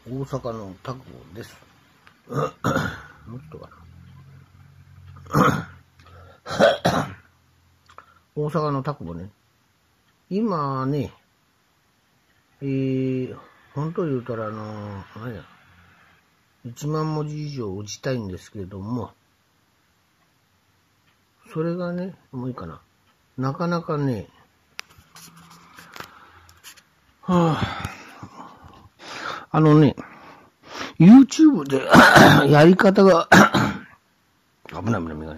大阪のタクボです。もうちょっとかな。大阪のタクボね。今ね、本当言うたら何や、1万文字以上打ちたいんですけれども、それがね、もういいかな。なかなかね、YouTube でやり方が危ない危ない危ない。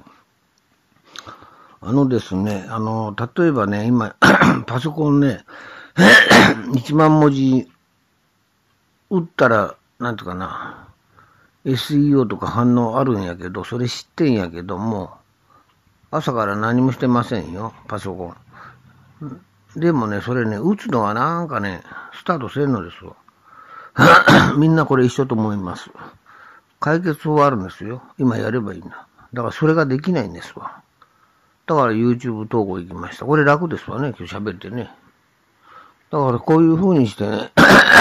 ですね、例えばね、今、パソコンね、1万文字打ったら、なんていうかな、SEO とか反応あるんやけど、それ知ってんやけども、朝から何もしてませんよ、パソコン。でもね、それね、打つのはなんかね、スタートせんのですわ。みんなこれ一緒と思います。解決法はあるんですよ。今やればいいんだ。だからそれができないんですわ。だから YouTube 投稿行きました。これ楽ですわね、今日喋ってね。だからこういう風にしてね、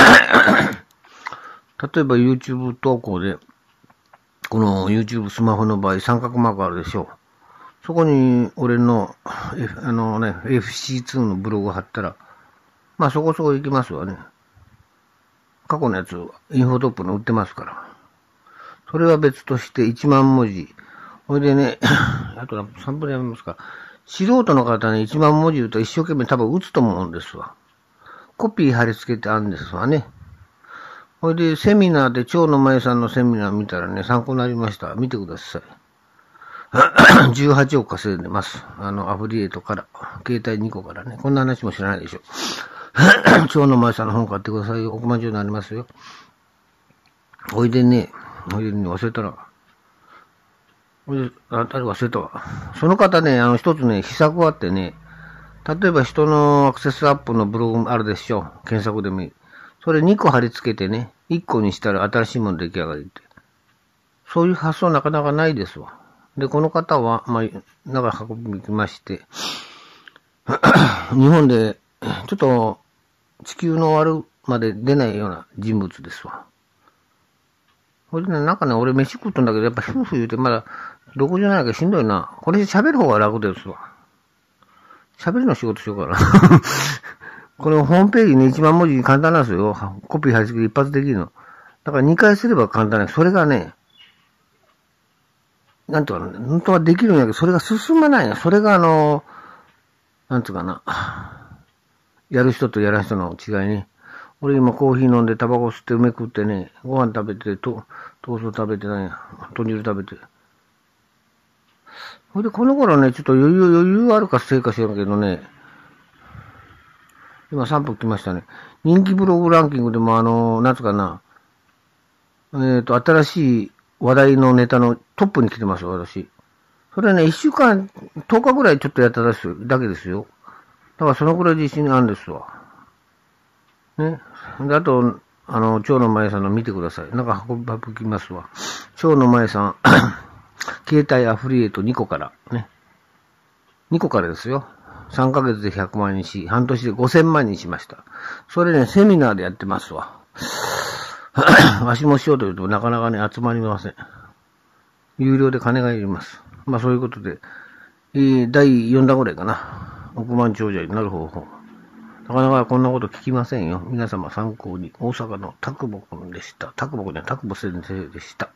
例えば YouTube 投稿で、この YouTube スマホの場合三角マークあるでしょう。そこに俺の、FC2 のブログを貼ったら、まあそこそこ行きますわね。過去のやつ、インフォトップの売ってますから。それは別として1万文字。ほいでね、あと3分でやめますか。素人の方ね、1万文字言うと一生懸命多分打つと思うんですわ。コピー貼り付けてあるんですわね。ほいで、セミナーで蝶野舞さんのセミナー見たらね、参考になりました。見てください。18億稼いでます。アフリエイトから。携帯2個からね。こんな話も知らないでしょ。蝶野舞さんの本買ってくださいよ。億万長になりますよ。ほいでね、忘れたら。忘れたわ。その方ね、一つね、秘策があってね、例えば人のアクセスアップのブログあるでしょ。検索でもいい。それ2個貼り付けてね、1個にしたら新しいもの出来上がりって。そういう発想なかなかないですわ。で、この方は、中運びに来まして、日本で、ちょっと、地球の終わるまで出ないような人物ですわ。これでね、なんかね、俺飯食ったんだけど、やっぱ夫婦言うてまだ、どこじゃないかしんどいな。これで喋る方が楽ですわ。喋りの仕事しようかな。このホームページね、1万文字簡単なんですよ。コピー貼り付け一発できるの。だから2回すれば簡単なんです。それがね、なんとかね、本当はできるんやけど、それが進まないの。それがなんつうかな。やる人とやらん人の違いね。俺今コーヒー飲んでタバコ吸って梅食ってね、ご飯食べて、トースト食べてね、豚汁食べて。ほいでこの頃ね、ちょっと余裕あるかせいか知らんけどね、今3分来ましたね。人気ブログランキングでもなんつうかな、新しい話題のネタのトップに来てますよ、私。それね、1週間、10日ぐらいちょっとやっただけですよ。だからそのくらい自信あるんですわ。ね。で、あと、蝶野舞さんの見てください。なんか運びますわ。蝶野舞さん、携帯アフリエイト2個から。ね。2個からですよ。3ヶ月で100万にし、半年で5000万にしました。それね、セミナーでやってますわ。わしもしようと言うとなかなかね、集まりません。有料で金がいります。まあそういうことで、第4弾ぐらいかな。億万長者になる方法。なかなかこんなこと聞きませんよ。皆様参考に。大阪のタクボ君でした。タクボ先生でした。